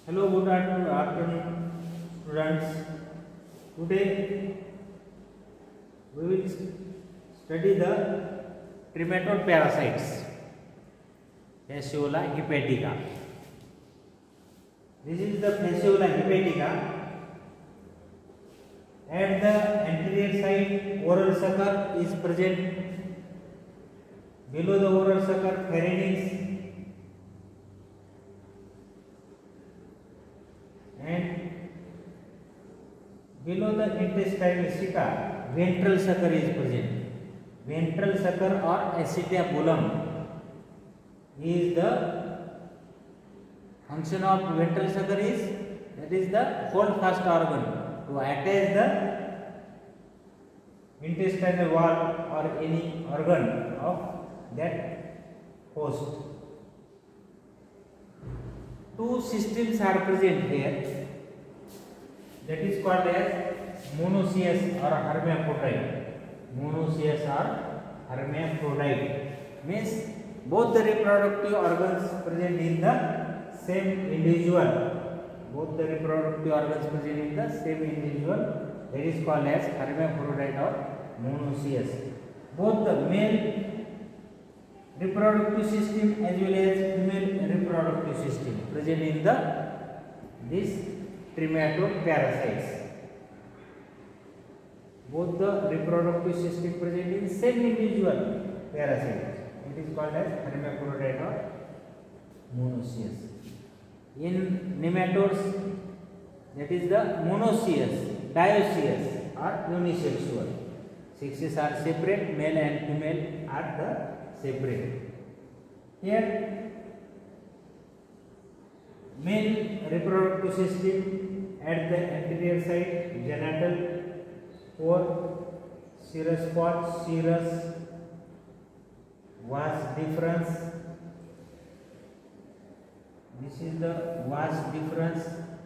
Hello, good afternoon, students. Today we will study the trematode parasites, Fasciola hepatica. This is the Fasciola hepatica. At the anterior side, oral sucker is present. Below the oral sucker, pharynx, and below the intestine sita, ventral sucker is present. Ventral sucker or acetabulum is the function of ventral sucker is, that is the holdfast organ to attach the intestinal wall or any organ of that host. Two systems are present here, that is called as monoecious or hermaphrodite. Monoecious or hermaphrodite means both the reproductive organs present in the same individual. Both the reproductive organs present in the same individual, that is called as hermaphrodite or monoecious. Both the male reproductive system as well as female reproductive system present in the this trematode parasites. Both the reproductive system present in same individual parasite. It is called as hermaphrodite or monoecious. In nematodes, that is the monoecious, dioecious or unisexual. Sexes are separate, male and female are the separate. Here, male reproductive system at the anterior side, genital, pore, serous spot, serous, vas deferens. This is the vas deferens.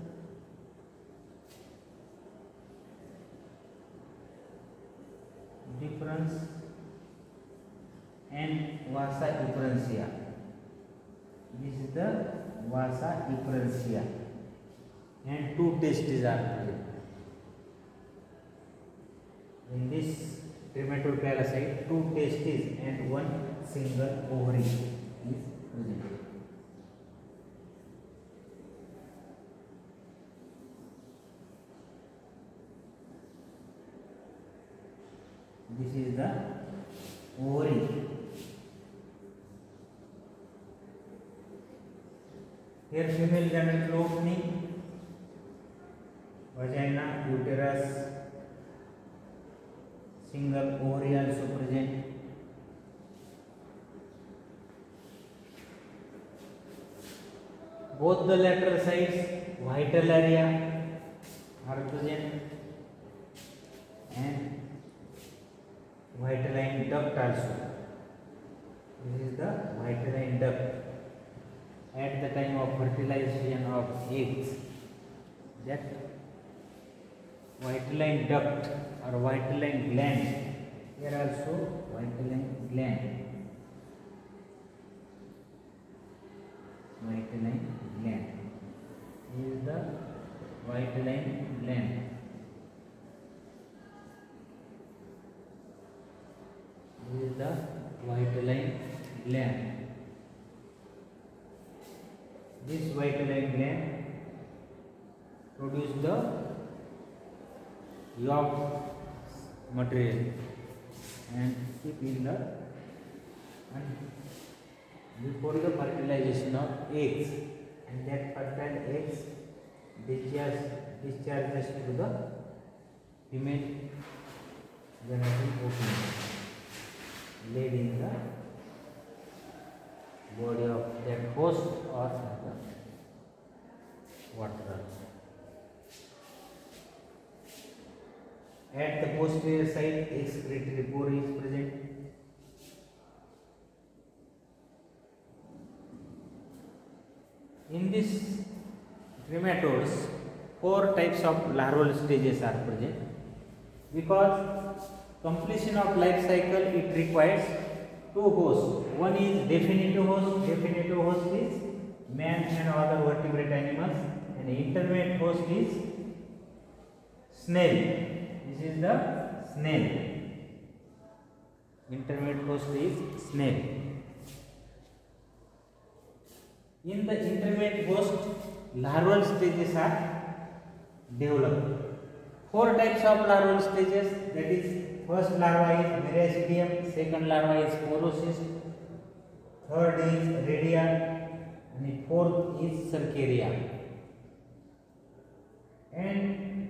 And vasa efferentia. This is the vasa efferentia, and two testes are present. In this trematode parasite, two testes and one single ovary is present. This is the ovary. Here female genital opening, vagina, uterus, single ovary also present. Both the lateral sides, vital area are present, and vitelline duct also. This is the vitelline duct. At the time of fertilization of eggs, that vitelline duct or vitelline gland, here also vitelline gland. Vitelline gland is the vitelline gland. This is the vitelline gland. This vitelline gland produces the yolk material and keep in the, and before the fertilization of eggs, and that fertile eggs discharges to the female genital opening, laid in the body of that host or the water. At the posterior side, excretory pore is present. In this nematodes, 4 types of larval stages are present. Because completion of life cycle, it requires two hosts. One is definitive host. Definitive host is man and other vertebrate animals, and intermediate host is snail. This is the snail. Intermediate host is snail. In the intermediate host, larval stages are developed. 4 types of larval stages, that is, first larva is Meracidium, second larva is Sporocyst, third is Redia, and fourth is Cercaria. And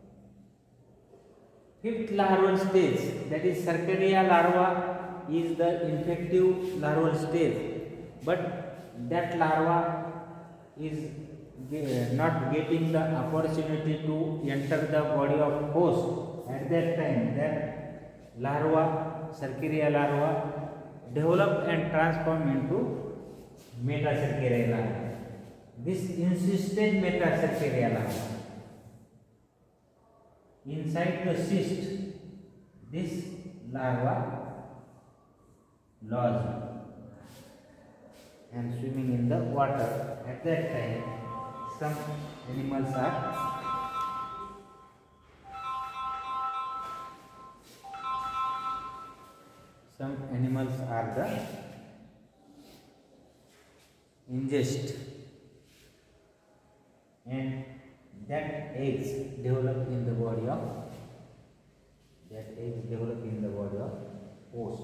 fifth larval stage, that is Cercaria larva, is the infective larval stage, but that larva is not getting the opportunity to enter the body of host. At that time, that larva, Cercaria larva, develop and transform into Metacercaria larva. This insisted Metacercaria larva. Inside the cyst, this larva lodged and swimming in the water. At that time, some animals are the ingest, and that eggs develop in the body of host,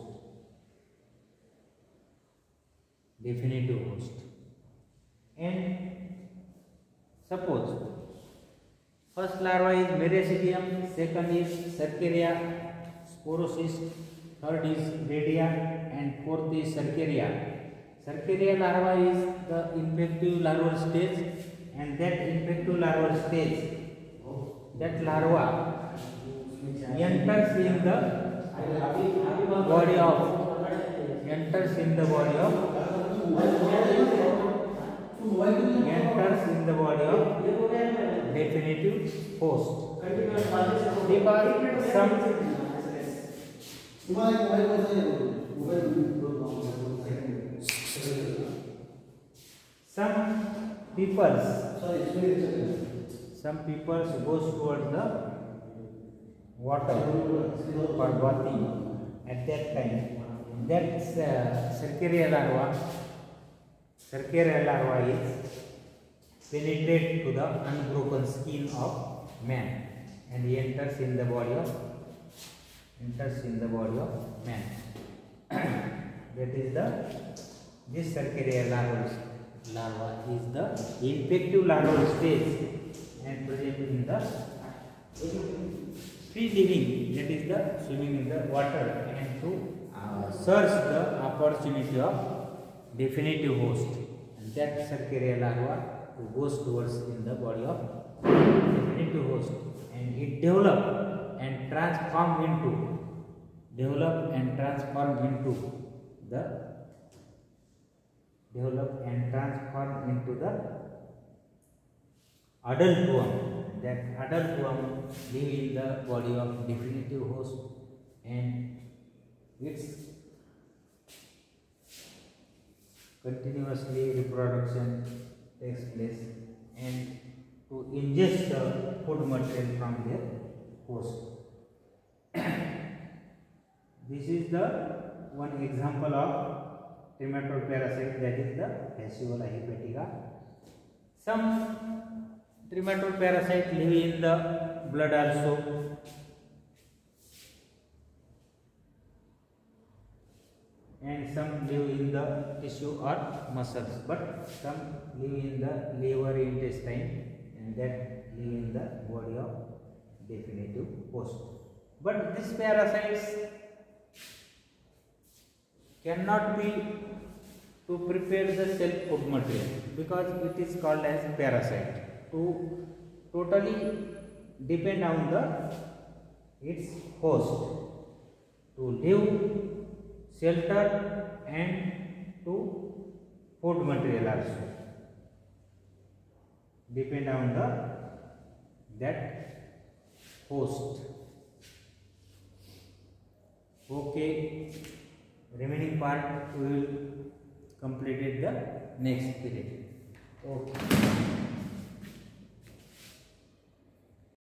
definitive host. And suppose first larva is Meracidium, second is Cercaria, Sporocyst, third is Redia, and fourth is Cercaria. Cercaria larva is the infective larval stage, and that infective larval stage, that larva enters in the body of definitive host, because some people goes towards the water for bathing. At that time, that Cercaria larva is penetrate to the unbroken skin of man and he enters in the body of man. That is this Cercaria larva is the infective larval stage and present in the free living, that is the swimming in the water, and to search the opportunity of definitive host. And that Cercaria larva goes towards in the body of definitive host, and it develop and transform into the adult worm. That adult worm live in the body of definitive host, and its continuously reproduction takes place and to ingest the food material from their host. This is the one example of trematode parasite, that is the Fasciola hepatica. Some trematode parasite live in the blood also, and some live in the tissue or muscles, but some live in the liver, intestine, and that live in the body of definitive host. But these parasites cannot be to prepare the cell food material, because it is called as parasite, to totally depend on its host to live, shelter, and to food material also, depend on that host. Okay, remaining part we will complete it the next period. Okay.